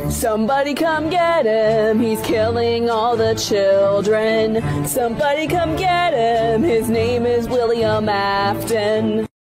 Somebody come get him, he's killing all the children. Somebody come get him, his name is William Afton.